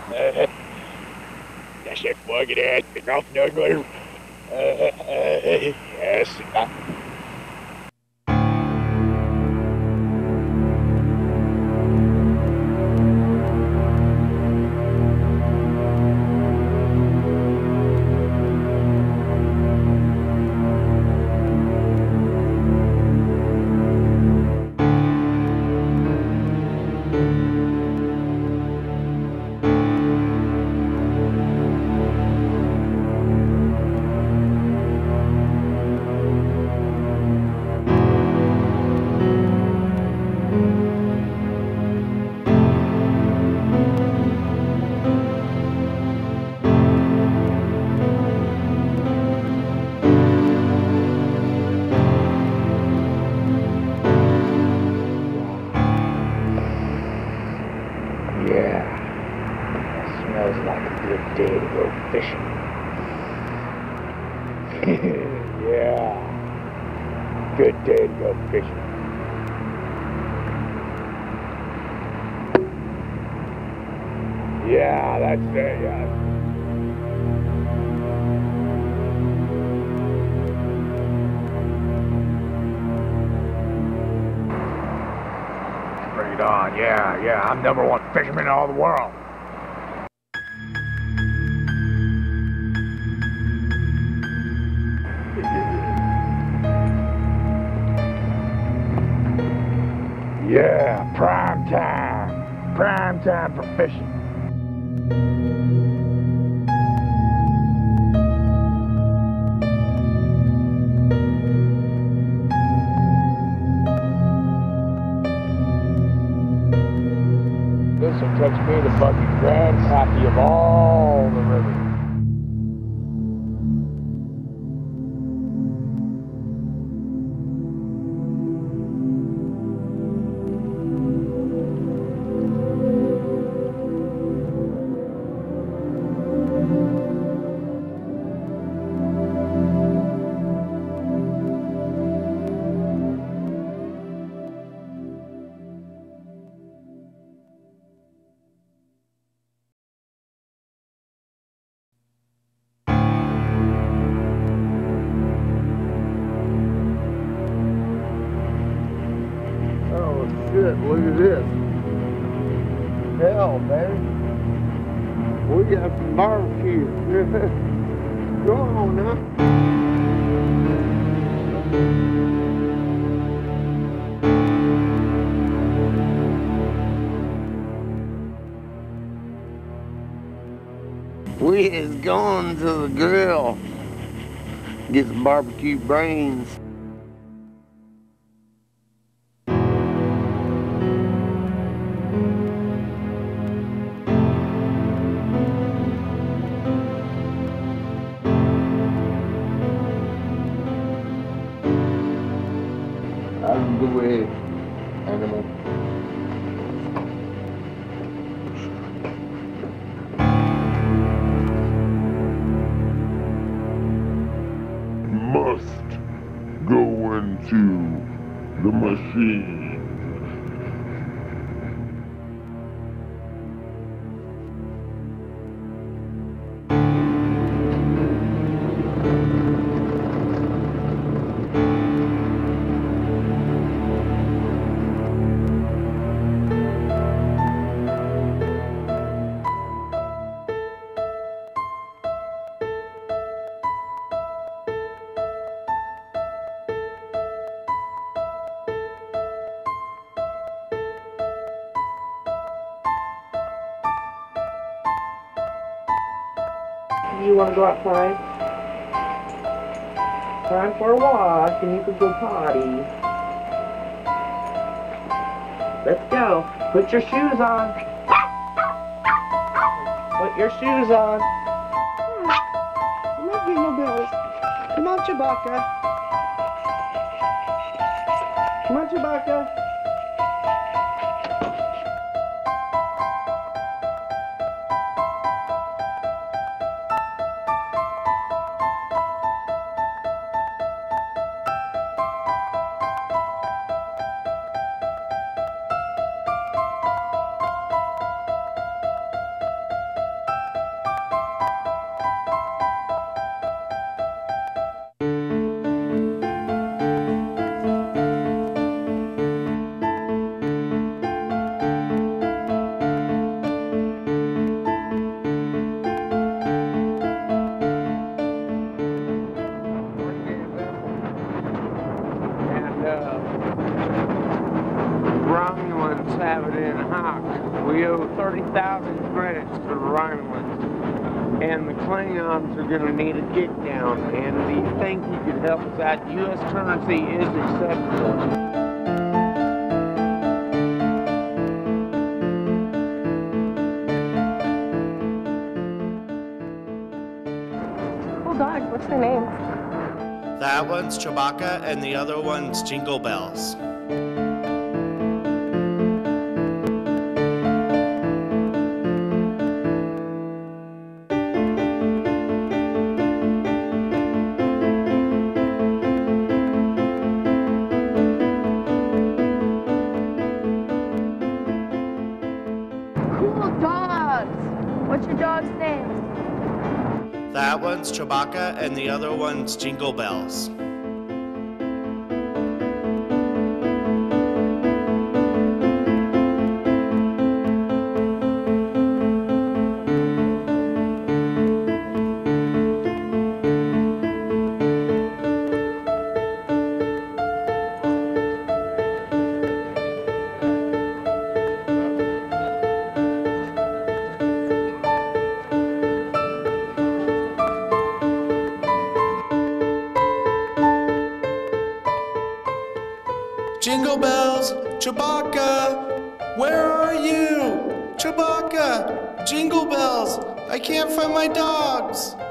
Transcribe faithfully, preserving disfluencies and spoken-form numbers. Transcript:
That's it, fucking ass. Pick off nuclear. Uh, uh, yes. Yeah, that smells like a good day to go fishing. Yeah, good day to go fishing. Yeah, that's it, yeah. Bring it on, yeah, yeah, I'm number one fisherman in all the world. Yeah, prime time. Prime time for fishing. This will touch me the fucking grandpappy of all the rivers. Oh shit, look at this. Hell, baby. We got some barbecue. Go on now. We is going to the grill. Get some barbecue brains. Out of the way, animal. Must go into the machine. You want to go outside? Time for a walk, and you can go potty. Let's go. Put your shoes on. Put your shoes on. Come on, Jingle Bells. Come on, Chewbacca. Come on, Chewbacca. and Hawk. We owe thirty thousand credits for the Romulans. And the Klingons are going to need a kick down. And do you think you could help us out? U S currency is acceptable. Cool dog. What's their name? That one's Chewbacca and the other one's Jingle Bells. Cool dogs. What's your dog's name? That one's Chewbacca and the other one's Jingle Bells. Jingle bells, Chewbacca, where are you? Chewbacca, Jingle Bells, I can't find my dogs.